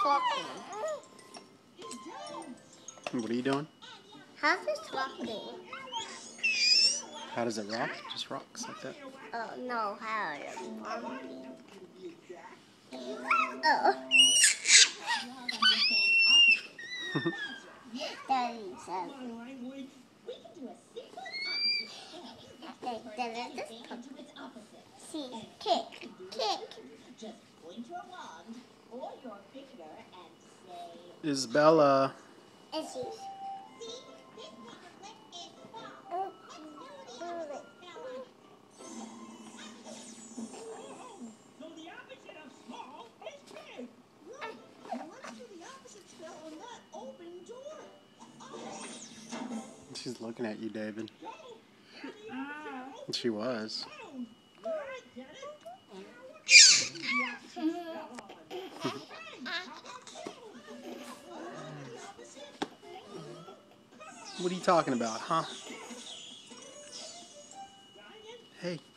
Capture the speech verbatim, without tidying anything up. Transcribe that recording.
talking? What are you doing? How's this rocking? How does it rock? Just rocks like that. Oh, no, how is it rocking? Oh. Daddy said. Okay, then let's just put. See, kick, kick. Just point your wand or your finger and say, Isabella. It's you. see, this paperclip is small. Oh, Let's do the move it. So the opposite of small is big. Right. Well, let's do the opposite spell on that open door. She's looking at you, David. Go. She was. I get it. What are you talking about, huh? Hey.